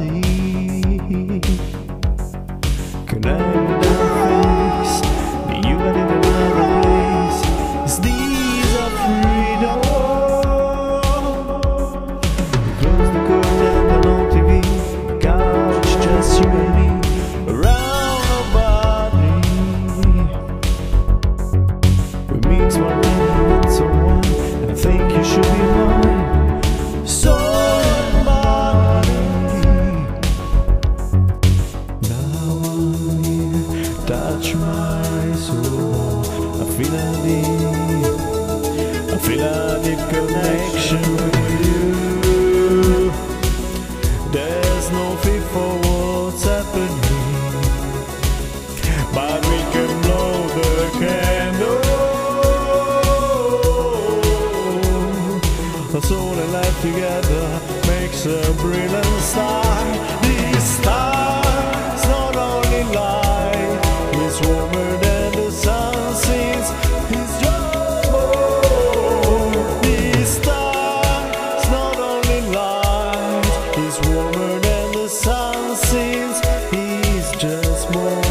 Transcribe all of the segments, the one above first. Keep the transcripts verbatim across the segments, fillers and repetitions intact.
Connect with our face, you got it another place. It's these of freedom. We close the curtain, turn on T V, couch, just you and me, around nobody. We mix Martini and so on, and I think you should be mine. So touch my soul, I feel a deep, I feel a deep connection with you. There's no fear for what's happening, but we can blow the candle. Our soul and life together makes a brilliant star. This star's not only light, it's warmer than the sun since it's just born. This star's not only light, it's warmer than the sun since he's just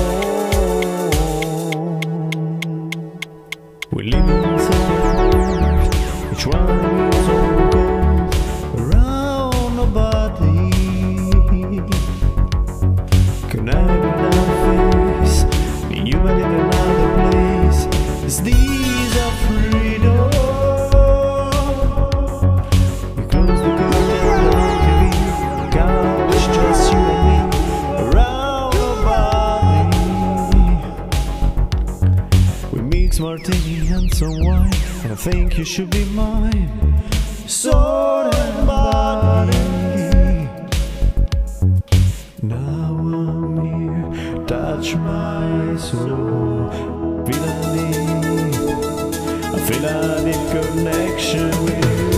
born. We live inside, each one is on gold, around nobody. Connect with our face, you got it another place. It's these of freedom. We close the curtain on T V, couch, just you and me, around nobody. We mix Martini and some wine, and I think you should be mine. Soul and body. Now I'm here, touch my soul, feel a deep, I feel a deep connection with you.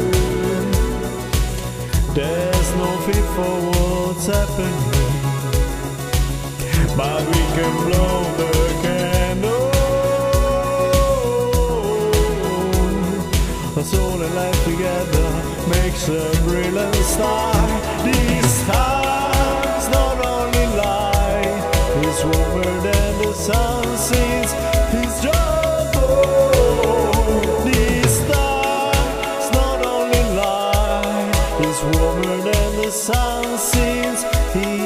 There's no fear for what's happening, but we can blow the candle. Our soul and life together makes a brilliant star. This star's not only light, it's warmer than the sun since he's just born. This star's not only light, it's warmer than the sun since he